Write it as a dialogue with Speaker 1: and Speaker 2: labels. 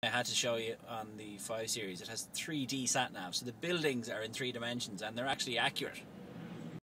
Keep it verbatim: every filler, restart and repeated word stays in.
Speaker 1: I had to show you on the five series, it has three D sat nav, so the buildings are in three dimensions and they're actually accurate.